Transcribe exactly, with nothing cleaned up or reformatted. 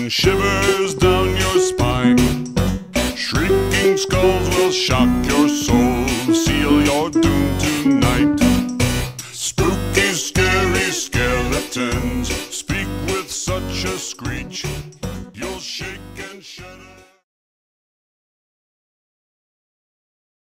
sending shivers down your spine. Shrieking skulls will shock your soul, seal your doom tonight. Spooky, scary skeletons speak with such a screech, you'll shake.